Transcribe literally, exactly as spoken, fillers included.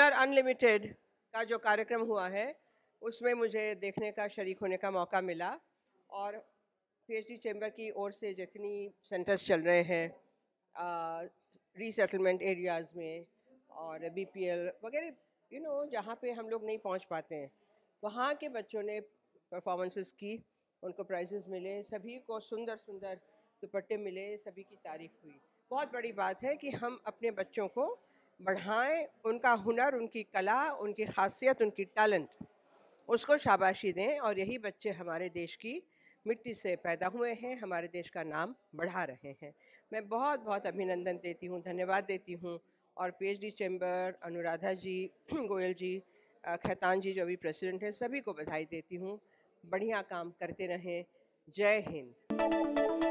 हुनर अनलिमिटेड का जो कार्यक्रम हुआ है उसमें मुझे देखने का, शरीक होने का मौका मिला। और पीएचडी चैम्बर की ओर से जितनी सेंटर्स चल रहे हैं रीसेटलमेंट एरियाज़ में और बीपीएल वगैरह, यू नो जहाँ पे हम लोग नहीं पहुँच पाते हैं, वहाँ के बच्चों ने परफॉर्मेंसेस की, उनको प्राइजेस मिले, सभी को सुंदर सुंदर दुपट्टे मिले, सभी की तारीफ़ हुई। बहुत बड़ी बात है कि हम अपने बच्चों को बढ़ाएं, उनका हुनर, उनकी कला, उनकी खासियत, उनकी टैलेंट, उसको शाबाशी दें। और यही बच्चे हमारे देश की मिट्टी से पैदा हुए हैं, हमारे देश का नाम बढ़ा रहे हैं। मैं बहुत बहुत अभिनंदन देती हूँ, धन्यवाद देती हूँ। और पीएचडी चैम्बर, अनुराधा जी, गोयल जी, खैतान जी जो अभी प्रेसिडेंट हैं, सभी को बधाई देती हूँ। बढ़िया काम करते रहें। जय हिंद।